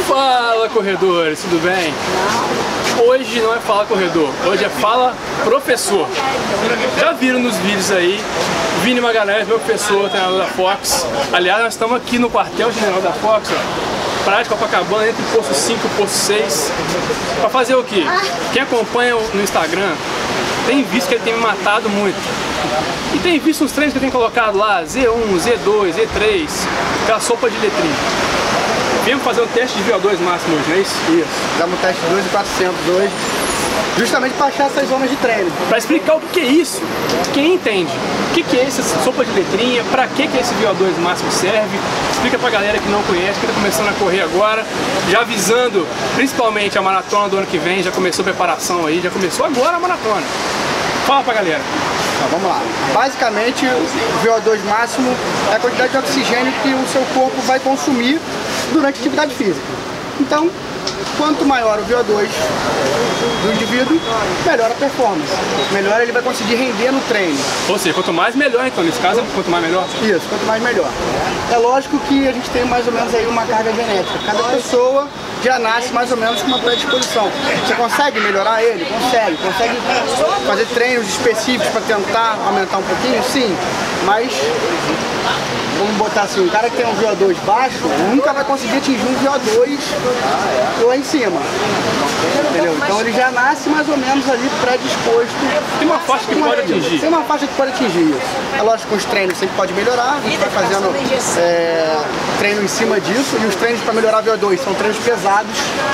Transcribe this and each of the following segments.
Fala, corredores, tudo bem? Hoje não é Fala Corredor, hoje é Fala Professor. Já viram nos vídeos aí, Vini Magalhães, meu professor, treinador da Fox. Aliás, nós estamos aqui no quartel-general da Fox, ó, Praia de Copacabana, entre o posto 5 e o posto 6. Para fazer o quê? Quem acompanha no Instagram tem visto que ele tem me matado muito. E tem visto os treinos que eu tenho colocado lá, Z1, Z2, Z3, aquela sopa de letrinha. Viemos fazer um teste de VO2 máximo hoje, não é isso? Isso, damos um teste de 2.400 hoje, justamente para achar essas zonas de treino. Para explicar o que é isso, quem entende, o que é essa sopa de letrinha, para que esse VO2 máximo serve, explica pra galera que não conhece, que está começando a correr agora, já avisando principalmente a maratona do ano que vem, já começou a preparação aí, já começou agora a maratona. Fala pra galera. Então, vamos lá. Basicamente, o VO2 máximo é a quantidade de oxigênio que o seu corpo vai consumir durante a atividade física. Então, quanto maior o VO2 do indivíduo, melhor a performance. Melhor ele vai conseguir render no treino. Ou seja, quanto mais melhor, então, nesse caso, quanto mais melhor? Isso, quanto mais melhor. É lógico que a gente tem mais ou menos aí uma carga genética. Cada pessoa já nasce mais ou menos com uma predisposição. Você consegue melhorar ele? Consegue. Consegue fazer treinos específicos para tentar aumentar um pouquinho? Sim. Mas, vamos botar assim, um cara que tem um VO2 baixo nunca vai conseguir atingir um VO2 lá em cima. Entendeu? Então ele já nasce mais ou menos ali predisposto. Tem uma faixa que pode atingir. Tem uma faixa que pode atingir isso. É lógico que os treinos sempre pode melhorar, a gente vai fazendo treino em cima disso, e os treinos para melhorar VO2 são treinos pesados.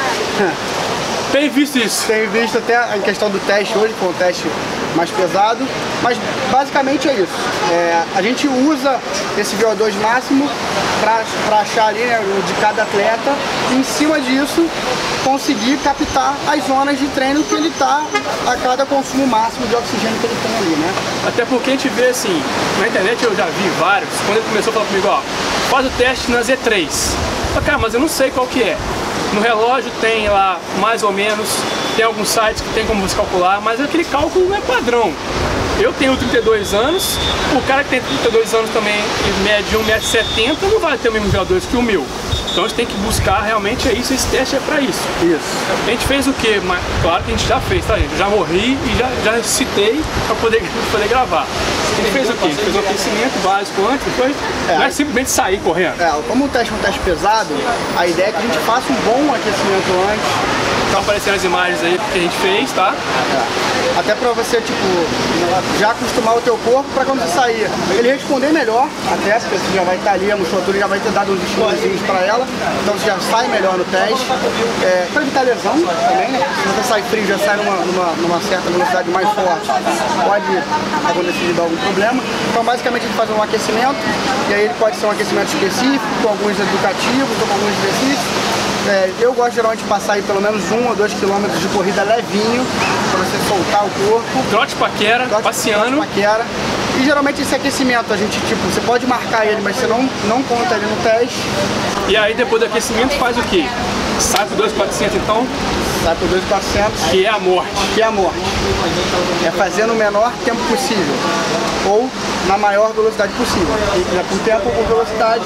Tem visto isso? Tenho visto até a questão do teste hoje, com o teste mais pesado, mas basicamente é isso. A gente usa esse VO2 máximo para achar ali, né, de cada atleta, e em cima disso conseguir captar as zonas de treino que ele está a cada consumo máximo de oxigênio que ele tem ali, né? Até porque a gente vê assim, na internet eu já vi vários, quando ele começou a falar comigo, ó, faz o teste na Z3. Eu falei, cara, mas eu não sei qual que é. No relógio tem lá, mais ou menos, tem alguns sites que tem como você calcular, mas aquele cálculo não é padrão. Eu tenho 32 anos, o cara que tem 32 anos também, em média 1,70 m, não vai ter o mesmo VO2 que o meu. Então a gente tem que buscar realmente é isso, esse teste é pra isso. A gente fez o quê? Mas, claro que a gente já fez, tá gente? Já morri e já citei pra poder gravar. A gente fez o quê? A gente fez um aquecimento básico antes, depois não é simplesmente sair correndo. Como o teste é um teste pesado, a ideia é que a gente faça um bom aquecimento antes. Estão aparecendo as imagens aí que a gente fez, tá? Até pra você, tipo, já acostumar o teu corpo pra quando você sair ele responder melhor, até porque você já vai estar ali, a musculatura já vai ter dado uns estímulos pra ela, então você já sai melhor no teste. Pra evitar lesão também, né? Se você sai frio, já sai numa certa velocidade mais forte, pode acontecer de dar algum problema. Então basicamente a gente faz um aquecimento, e aí ele pode ser um aquecimento específico, com alguns educativos, com alguns exercícios. Eu gosto geralmente de passar aí pelo menos 1 ou 2 km de corrida levinho, para você soltar o corpo. Trote paquera, passeando. Trote paquera. E geralmente esse aquecimento, a gente, tipo, você pode marcar ele, mas você não conta ele no teste. E aí depois do aquecimento faz o quê? Sai pro 2.400 então? Sai pro 2.400. Que é a morte. Que é a morte. É fazer no menor tempo possível. Ou na maior velocidade possível. E com tempo ou com velocidade.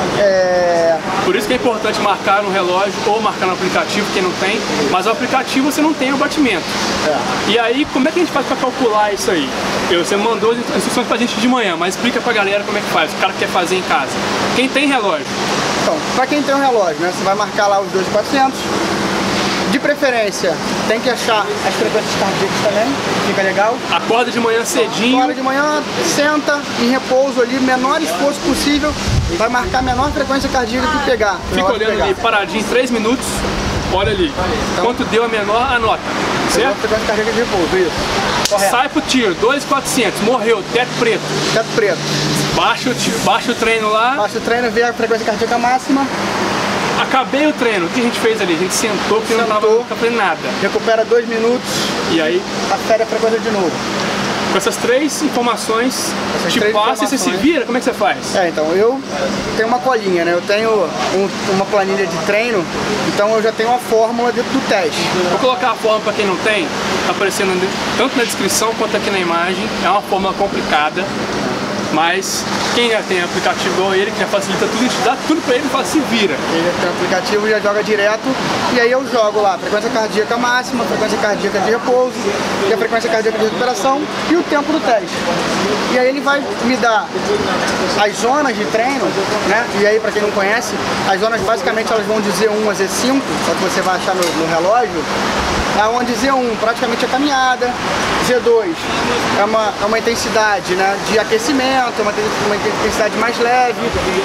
Por isso que é importante marcar no relógio ou marcar no aplicativo, quem não tem. Mas o aplicativo você não tem o batimento. E aí, como é que a gente faz para calcular isso aí? Você mandou as instruções pra gente de manhã, mas explica pra galera como é que faz, o cara quer fazer em casa. Quem tem relógio? Então, pra quem tem um relógio, né, você vai marcar lá os 2.400. De preferência, tem que achar as frequências cardíacas também, fica legal. Acorda de manhã cedinho. Acorda de manhã, senta em repouso ali, menor esforço possível, vai marcar a menor frequência cardíaca que pegar. Fica olhando ali, paradinho, 3 minutos, olha ali. Então, quanto deu a menor, anota. Certo? Frequência cardíaca de repouso, isso. Correto. Sai pro tiro, 2.400, morreu, teto preto. Teto preto. Baixa o treino lá. Baixa o treino, vê a frequência cardíaca máxima. Acabei o treino, o que a gente fez ali? A gente sentou porque não tava fazendo nada. Recupera 2 minutos. E aí? Afere a frequência de novo. Com essas 3 informações, te passa e você se vira, como é que você faz? Então, eu tenho uma colinha, né? Eu tenho uma planilha de treino, então eu já tenho uma fórmula dentro do teste. Vou colocar a fórmula para quem não tem, tá aparecendo tanto na descrição quanto aqui na imagem. É uma fórmula complicada. Mas quem já tem aplicativo igual ele, que já facilita tudo, a gente dá tudo pra ele e fala, se vira. Ele tem aplicativo, já joga direto, e aí eu jogo lá frequência cardíaca máxima, frequência cardíaca de repouso, e a frequência cardíaca de recuperação e o tempo do teste. E aí ele vai me dar as zonas de treino, né? E aí, pra quem não conhece, as zonas basicamente elas vão de Z1 a Z5, só que você vai achar no relógio. Onde Z1 praticamente é caminhada, Z2 é uma intensidade, né, de aquecimento, uma intensidade mais leve,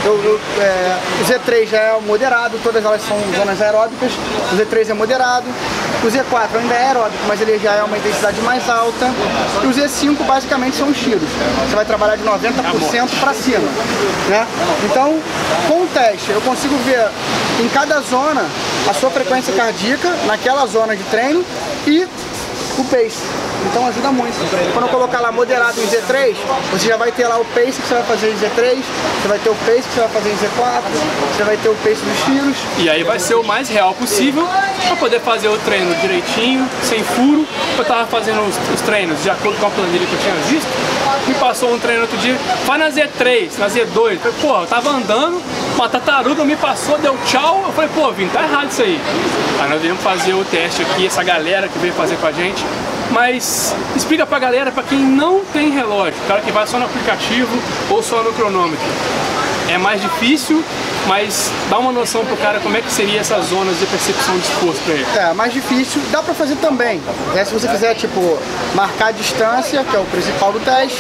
o Z3 já é moderado, todas elas são zonas aeróbicas, o Z3 é moderado, o Z4 ainda é aeróbico, mas ele já é uma intensidade mais alta, e o Z5 basicamente são os tiros, você vai trabalhar de 90% para cima, né? Então, com o teste eu consigo ver em cada zona a sua frequência cardíaca naquela zona de treino e o pace. Então ajuda muito. Quando eu colocar lá moderado em Z3, você já vai ter lá o pace que você vai fazer em Z3, você vai ter o pace que você vai fazer em Z4, você vai ter o pace dos tiros. E aí vai ser o mais real possível para poder fazer o treino direitinho, sem furo. Eu tava fazendo os treinos de acordo com a planilha que eu tinha visto. Me passou um treino outro dia, vai na Z3, na Z2. Eu falei, pô, eu tava andando, uma tartaruga me passou, deu tchau. Eu falei, pô, Vini, tá errado isso aí. Aí nós viemos fazer o teste aqui, essa galera que veio fazer com a gente. Mas explica pra galera, pra quem não tem relógio, o cara que vai só no aplicativo ou só no cronômetro. É mais difícil, mas dá uma noção pro cara como é que seria essas zonas de percepção de esforço pra ele. É, mais difícil, dá pra fazer também. Se você quiser, tipo, marcar a distância, que é o principal do teste,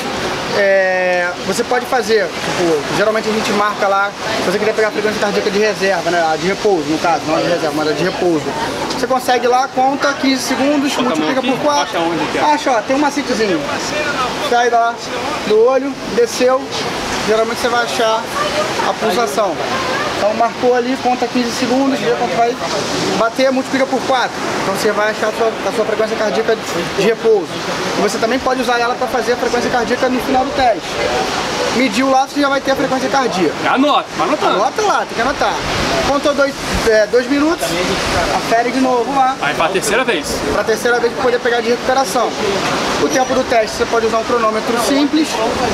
você pode fazer, tipo, geralmente a gente marca lá, se você quiser pegar a frequência cardíaca de reserva, né, a de repouso, no caso, não a de reserva, mas a de repouso. Você consegue lá, conta 15 segundos, multiplica por 4, acha, ó, tem um macetezinho, sai lá do olho, desceu, geralmente você vai achar a pulsação. Então marcou ali, conta 15 segundos, vê quanto vai bater, multiplica por 4. Então você vai achar a sua frequência cardíaca de repouso. E você também pode usar ela para fazer a frequência cardíaca no final do teste. Mediu lá, você já vai ter a frequência cardíaca. Anota, vai anotando. Anota lá, tem que anotar. Contou 2 minutos, afere de novo lá. Aí para a terceira vez. Para a terceira vez para poder pegar de recuperação. O tempo do teste você pode usar um cronômetro simples.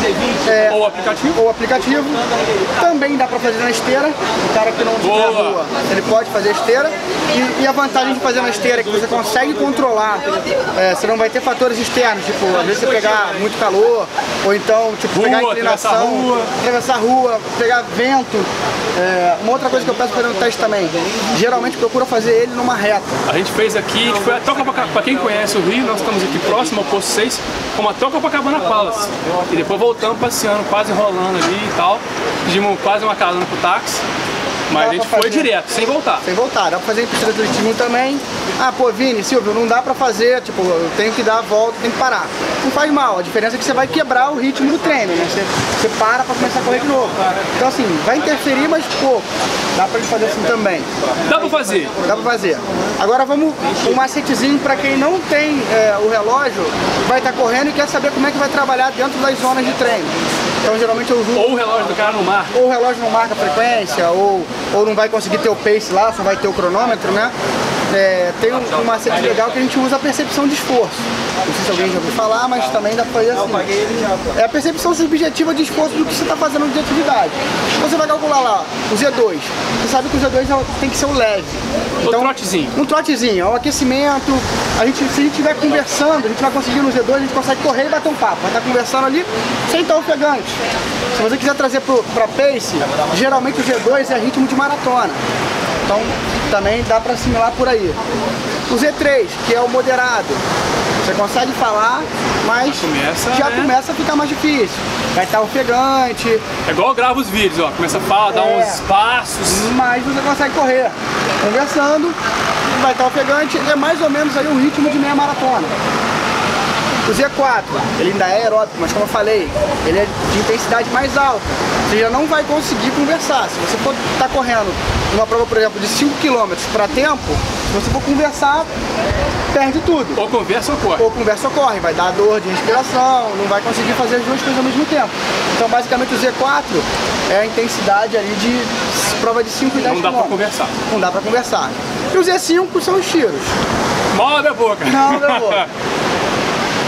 Ou aplicativo. Ou aplicativo. Também dá para fazer na esteira. O cara que não tiver rua, ele pode fazer esteira. E a vantagem de fazer na esteira é que você consegue controlar. Você não vai ter fatores externos, tipo, às vezes você pegar muito calor, ou então, tipo, pegar inclinação, atravessar a rua, pegar vento. Uma outra coisa que eu peço fazer no teste também, geralmente procura fazer ele numa reta. A gente fez aqui, a gente foi até para quem conhece o Rio, nós estamos aqui próximo ao Posto 6, como até o Copacabana Palace. E depois voltamos passeando, quase rolando ali e tal. Pedimos quase uma carona pro táxi. Mas a gente foi direto, sem voltar. Sem voltar, dá pra fazer em pista de atletismo também. Ah, pô, Vini, Silvio, não dá pra fazer, tipo, eu tenho que dar a volta, tenho que parar. Não faz mal, a diferença é que você vai quebrar o ritmo do treino, né? Você para pra começar a correr de novo. Então assim, vai interferir, mas pouco. Dá pra gente fazer assim também. Dá pra fazer? Dá pra fazer. Agora vamos um macetezinho pra quem não tem o relógio, vai estar correndo e quer saber como é que vai trabalhar dentro das zonas de treino. Então geralmente eu uso... Ou o relógio do cara não marca. Ou o relógio não marca a frequência, ou não vai conseguir ter o pace lá, só vai ter o cronômetro, né? Tem um macete legal que a gente usa a percepção de esforço. Não sei se alguém já ouviu falar, mas também dá pra fazer assim. É a percepção subjetiva de esforço do que você está fazendo de atividade. Você vai calcular lá o Z2. Você sabe que o Z2 tem que ser o leve. Então, um trotezinho. Um trotezinho, é um aquecimento. Se a gente estiver conversando, a gente vai conseguir no Z2, a gente consegue correr e bater um papo. Vai estar conversando ali sem estar ofegante. Se você quiser trazer para pace, geralmente o Z2 é ritmo de maratona. Então também dá para assimilar por aí. O Z3, que é o moderado, você consegue falar, mas já começa a ficar mais difícil. Vai estar ofegante. É igual eu gravo os vídeos, ó. Começa a falar, dá uns passos. Mas você consegue correr. Conversando, vai estar ofegante, é mais ou menos aí um ritmo de meia maratona. O Z4, ele ainda é aeróbico, mas como eu falei, ele é de intensidade mais alta. Você já não vai conseguir conversar. Se você for estar correndo uma prova, por exemplo, de 5 km para tempo, se você for conversar, perde tudo. Ou conversa ou corre. Ou conversa ou corre, vai dar dor de respiração, não vai conseguir fazer as duas coisas ao mesmo tempo. Então basicamente o Z4 é a intensidade ali de prova de 5 e 10 km. Não dá para conversar. Não dá para conversar. E o Z5 são os tiros. Mal abre a boca. Não abre a boca.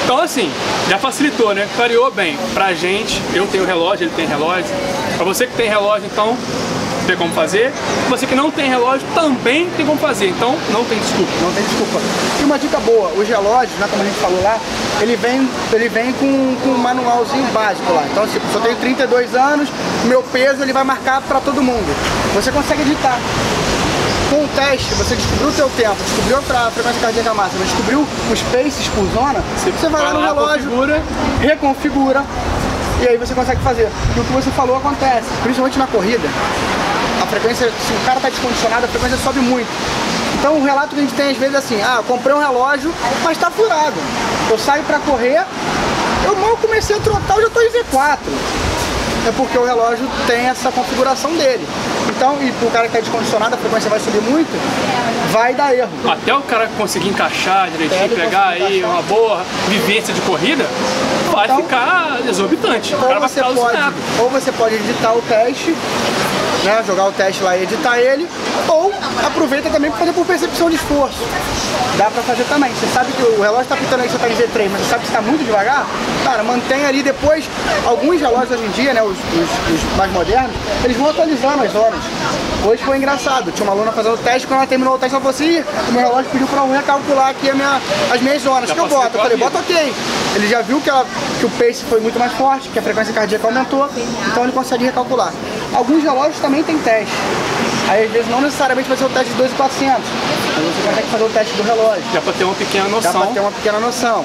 Então assim, já facilitou, né? Clareou bem pra gente. Eu tenho relógio, ele tem relógio. Pra você que tem relógio, então tem como fazer. Você que não tem relógio também tem como fazer, então não tem desculpa. Não tem desculpa. E uma dica boa, os relógios, né, como a gente falou lá, ele vem com um manualzinho básico lá. Então, tipo, se eu tenho 32 anos, meu peso ele vai marcar para todo mundo. Você consegue editar. Com o teste, você descobriu o teu tempo, descobriu a frequência cardíaca máxima, descobriu os paces por zona, você vai lá no relógio, reconfigura, e aí você consegue fazer. E o que você falou acontece, principalmente na corrida. A frequência, se o cara está descondicionado, a frequência sobe muito. Então o relato que a gente tem às vezes é assim, ah, comprei um relógio, mas está furado. Eu saio para correr, eu mal comecei a trotar, eu já estou em V4. É porque o relógio tem essa configuração dele. Então, e pro cara que está descondicionado, a frequência vai subir muito, vai dar erro. Até o cara conseguir encaixar direitinho, pegar aí uma boa vivência de corrida, vai então, ficar exorbitante. O cara vai ficar alucinado. Ou você pode editar o teste, né, jogar o teste lá e editar ele, ou aproveita também para fazer por percepção de esforço. Dá para fazer também. Você sabe que o relógio está pitando aí que você está em V3, mas você sabe que está muito devagar, cara, mantém ali depois. Alguns relógios hoje em dia, né, os mais modernos, eles vão atualizando as horas. Hoje foi engraçado, tinha uma aluna fazendo o teste, quando ela terminou o teste, ela falou assim, o meu relógio pediu para eu recalcular aqui as minhas zonas. Que eu boto? Eu falei, bota ok. Ele já viu que o pace foi muito mais forte, que a frequência cardíaca aumentou, então ele consegue recalcular. Alguns relógios também tem teste. Aí às vezes não necessariamente vai ser o teste de 2.400, mas você consegue fazer o teste do relógio. Dá para ter uma pequena noção. Dá para ter uma pequena noção.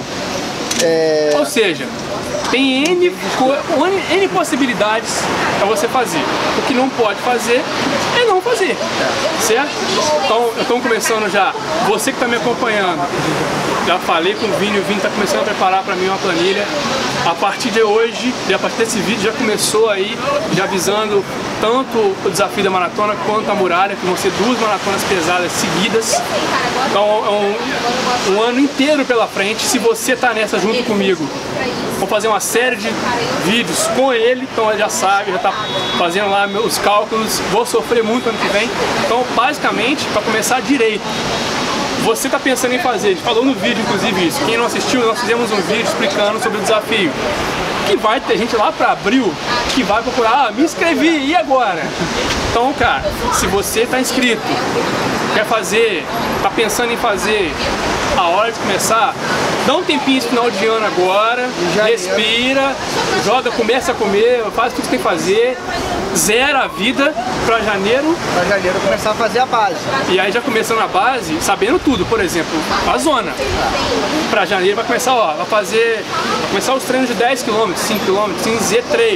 Ou seja, tem N possibilidades para você fazer. O que não pode fazer é não fazer, certo? Então, estamos começando já. Você que está me acompanhando, já falei com o Vini está começando a preparar para mim uma planilha. A partir de hoje, a partir desse vídeo, já começou aí, já avisando tanto o desafio da maratona quanto a muralha, que vão ser 2 maratonas pesadas seguidas. Então é um ano inteiro pela frente. Se você está nessa junto comigo, vou fazer uma série de vídeos com ele, então ele já sabe, já está fazendo lá meus cálculos, vou sofrer muito ano que vem. Então basicamente, para começar direito, você está pensando em fazer, a gente falou no vídeo inclusive isso, quem não assistiu, nós fizemos um vídeo explicando sobre o desafio, que vai ter gente lá para abril que vai procurar, me inscrevi, e agora? Então cara, se você está inscrito, quer fazer, está pensando em fazer, a hora de começar, dá um tempinho de final de ano agora, respira, joga, começa a comer, faz tudo que tem que fazer, zera a vida para janeiro. Para janeiro começar a fazer a base. E aí já começando a base, sabendo tudo, por exemplo, a zona. Para janeiro vai começar, ó, vai começar os treinos de 10 km, 5 km em Z3.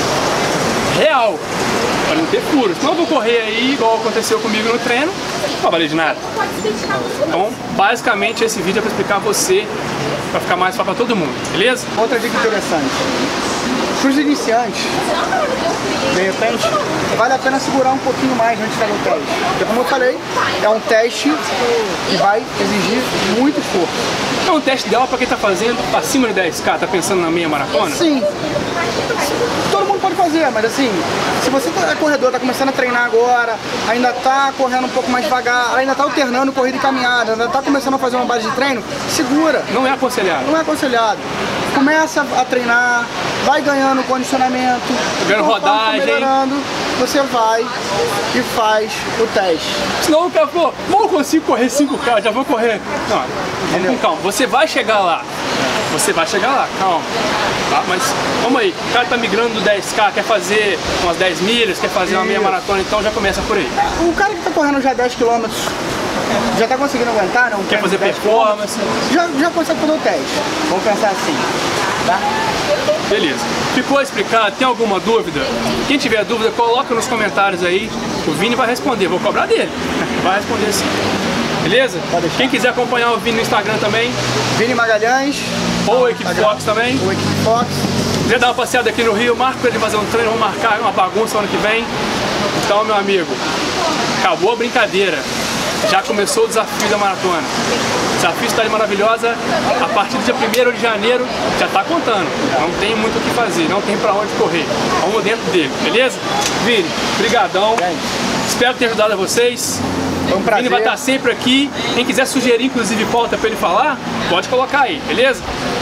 Real. Para não ter furos. Não vou correr aí igual aconteceu comigo no treino, não vai valer de nada. Então, basicamente esse vídeo é para explicar a você, para ficar mais fácil para todo mundo, beleza? Outra dica interessante. Para os iniciantes, de repente, vale a pena segurar um pouquinho mais antes de fazer o teste. Porque como eu falei, é um teste que vai exigir muito esforço. É um teste ideal para quem está fazendo acima de 10K, está pensando na meia maratona? Sim. Todo mundo pode fazer, mas assim, se você é corredor, está começando a treinar agora, ainda está correndo um pouco mais devagar, ainda está alternando corrida e caminhada, ainda está começando a fazer uma base de treino, segura. Não é aconselhado. Não é aconselhado. Começa a treinar, vai ganhando condicionamento, ganhando rodagem, melhorando, você vai e faz o teste. Senão o cara falou, mal consigo correr 5K, já vou correr. Não, vamos com calma, você vai chegar lá. Você vai chegar lá, calma. Tá? Mas vamos aí, o cara tá migrando do 10K, quer fazer umas 10 milhas, quer fazer uma meia maratona, então já começa por aí. O cara que tá correndo já 10 km, já tá conseguindo aguentar, não? Quer fazer performance? Já consegue fazer o teste. Vamos pensar assim, tá? Beleza. Ficou explicado? Tem alguma dúvida? Quem tiver dúvida, coloca nos comentários aí. O Vini vai responder. Vou cobrar dele. Vai responder sim. Beleza? Quem quiser acompanhar o Vini no Instagram também. Vini Magalhães. Ou a Equipe Fox também. Ou a Equipe Fox. Quiser dar uma passeada aqui no Rio, marca pra ele fazer um treino. Vamos marcar uma bagunça ano que vem. Então, meu amigo, acabou a brincadeira. Já começou o desafio da maratona. Desafio Cidade Maravilhosa, a partir do dia 1º de janeiro, já está contando. Não tem muito o que fazer, não tem para onde correr. Vamos dentro dele, beleza? Vini, brigadão. Espero ter ajudado a vocês. Foi um prazer. Vini vai estar sempre aqui. Quem quiser sugerir, inclusive, pauta para ele falar, pode colocar aí, beleza?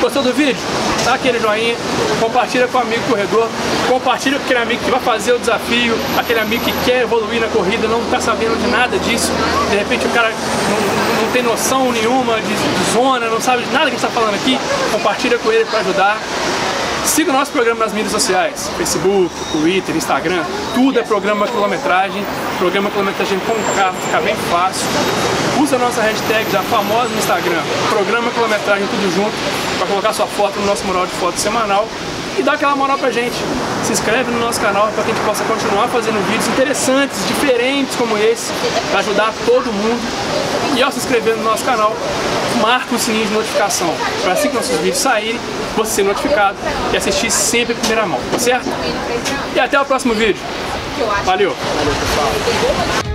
Gostou do vídeo? Dá aquele joinha, compartilha com o amigo corredor, compartilha com aquele amigo que vai fazer o desafio, aquele amigo que quer evoluir na corrida, não está sabendo de nada disso, de repente o cara não tem noção nenhuma de zona, não sabe de nada que a gente está falando aqui, compartilha com ele para ajudar. Siga o nosso programa nas mídias sociais, Facebook, Twitter, Instagram, tudo é programa quilometragem com carro, fica bem fácil. Usa a nossa hashtag já famosa no Instagram, programa quilometragem tudo junto, para colocar sua foto no nosso mural de foto semanal e dá aquela moral pra gente. Se inscreve no nosso canal para que a gente possa continuar fazendo vídeos interessantes, diferentes como esse, para ajudar todo mundo. E ao se inscrever no nosso canal, marca o sininho de notificação, para assim que nossos vídeos saírem, você ser notificado e assistir sempre em primeira mão, tá certo? E até o próximo vídeo. Valeu! Valeu, pessoal.